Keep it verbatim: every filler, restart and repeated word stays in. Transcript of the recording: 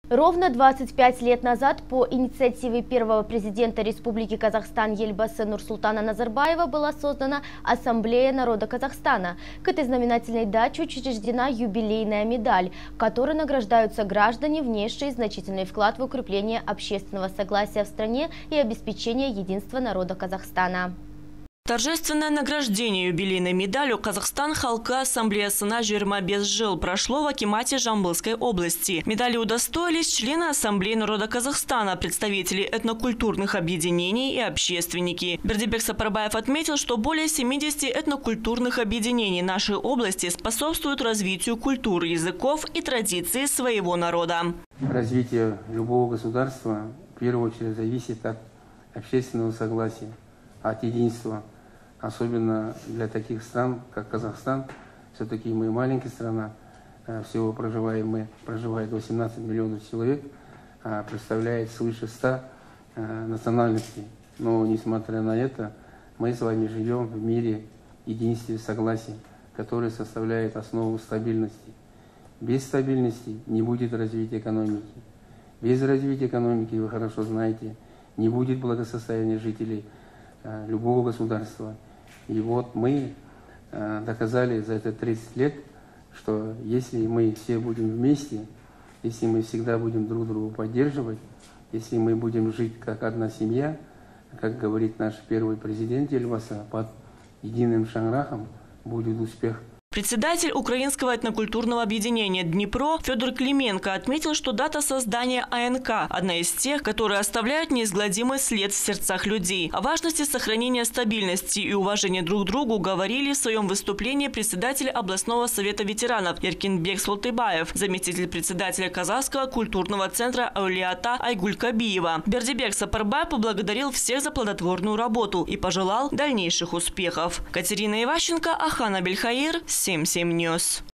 Ровно двадцать пять лет назад по инициативе первого президента Республики Казахстан Елбасы Нурсултана Назарбаева была создана Ассамблея народа Казахстана. К этой знаменательной дате учреждена юбилейная медаль, которой награждаются граждане, внесшие значительный вклад в укрепление общественного согласия в стране и обеспечение единства народа Казахстана. Торжественное награждение юбилейной медалью «Казахстан халқы ассамблеясына жиырма бес жыл» прошло в Акимате Жамбылской области. Медали удостоились члены Ассамблеи народа Казахстана, представители этнокультурных объединений и общественники. Бердибек Сапарбаев отметил, что более семидесяти этнокультурных объединений нашей области способствуют развитию культуры, языков и традиций своего народа. Развитие любого государства в первую очередь зависит от общественного согласия, от единства. Особенно для таких стран, как Казахстан. Все-таки мы маленькая страна, всего проживаем мы, проживает восемнадцать миллионов человек, а представляет свыше ста национальностей. Но несмотря на это, мы с вами живем в мире единстве, согласия, который составляет основу стабильности. Без стабильности не будет развития экономики. Без развития экономики, вы хорошо знаете, не будет благосостояния жителей любого государства. И вот мы э, доказали за это тридцать лет, что если мы все будем вместе, если мы всегда будем друг друга поддерживать, если мы будем жить как одна семья, как говорит наш первый президент Елбасы, под единым шанрахом будет успех. Председатель Украинского этнокультурного объединения «Днепро» Федор Клименко отметил, что дата создания А Н К – одна из тех, которые оставляют неизгладимый след в сердцах людей. О важности сохранения стабильности и уважения друг к другу говорили в своем выступлении председатель областного совета ветеранов Еркинбек Солтыбаев, заместитель председателя Казахского культурного центра Аулиата Айгуль Кабиева. Бердибек Сапарбаев поблагодарил всех за плодотворную работу и пожелал дальнейших успехов. Катерина Иващенко, Ахан Абельхаир, семь семь Ньюс.